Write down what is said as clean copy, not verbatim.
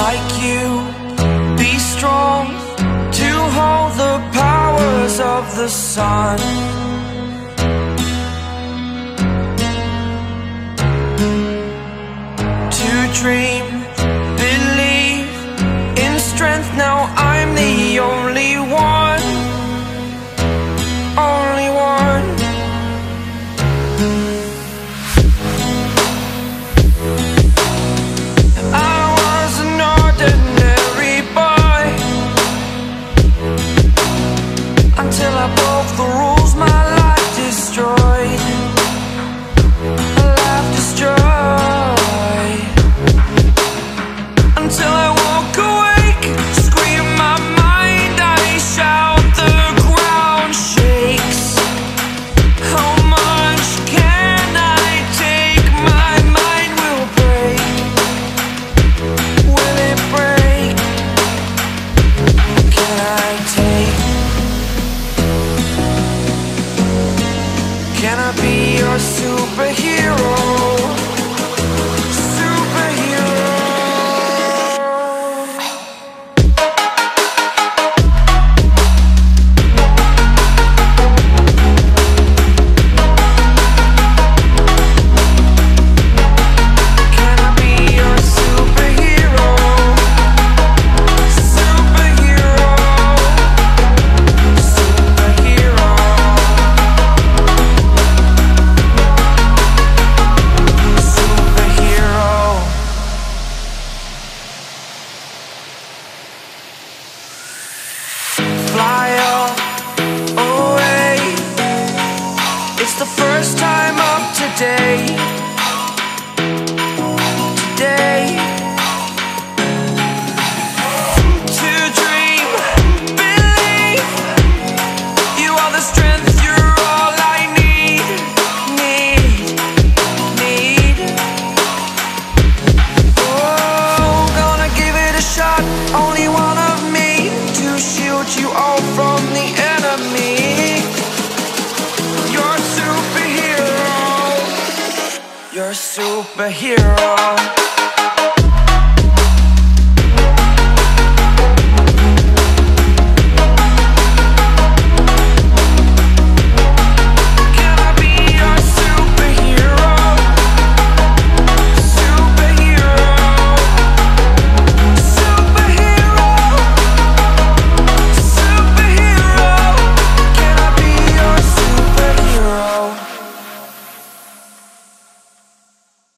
like you, be strong to hold the powers of the sun. To dream, believe in strength. Now I'm the only one, only one. I was an ordinary boy until I broke the rules, my life destroyed, a life destroyed. Until I woke awake, scream my mind, I shout, the ground shakes. How much can I take? My mind will break. Will it break? Can I take? Can I be your superhero? Fly away. It's the first time of today. Today. To dream, believe. You are the strength, you're all I need. Need. Oh, gonna give it a shot. Only one of me to shield you all from the enemy. You're a superhero. You're a superhero.